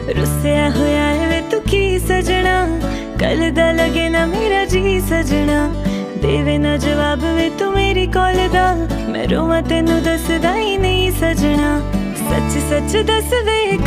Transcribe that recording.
रुसिया होया है वे तू की सजना, कल दा लगे ना मेरा जी सजना। देवे ना जवाब वे तू मेरी कॉल दा, मैं रोवां तेनू दसदा ही नहीं सजना। सच सच दस वे